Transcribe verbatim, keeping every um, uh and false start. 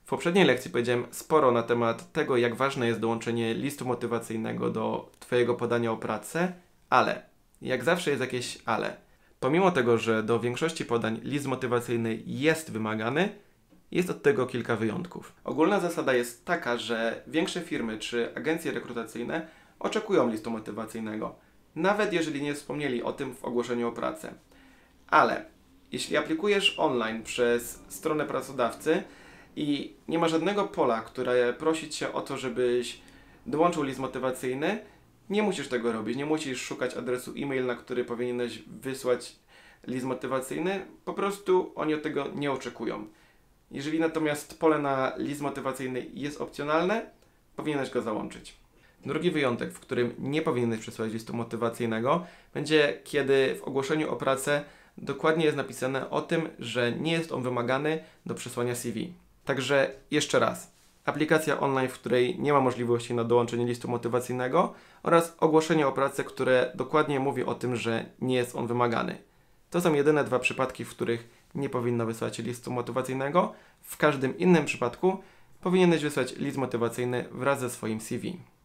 W poprzedniej lekcji powiedziałem sporo na temat tego, jak ważne jest dołączenie listu motywacyjnego do Twojego podania o pracę, ale, jak zawsze jest jakieś ale. Pomimo tego, że do większości podań list motywacyjny jest wymagany, jest od tego kilka wyjątków. Ogólna zasada jest taka, że większe firmy czy agencje rekrutacyjne oczekują listu motywacyjnego, nawet jeżeli nie wspomnieli o tym w ogłoszeniu o pracę. Ale jeśli aplikujesz online przez stronę pracodawcy i nie ma żadnego pola, które prosi Cię o to, żebyś dołączył list motywacyjny, nie musisz tego robić, nie musisz szukać adresu e-mail, na który powinieneś wysłać list motywacyjny, po prostu oni od tego nie oczekują. Jeżeli natomiast pole na list motywacyjny jest opcjonalne, powinieneś go załączyć. Drugi wyjątek, w którym nie powinieneś przesłać listu motywacyjnego, będzie kiedy w ogłoszeniu o pracę dokładnie jest napisane o tym, że nie jest on wymagany do przesłania C V. Także jeszcze raz, aplikacja online, w której nie ma możliwości na dołączenie listu motywacyjnego oraz ogłoszenie o pracę, które dokładnie mówi o tym, że nie jest on wymagany. To są jedyne dwa przypadki, w których nie powinno wysłać listu motywacyjnego. W każdym innym przypadku powinieneś wysłać list motywacyjny wraz ze swoim C V.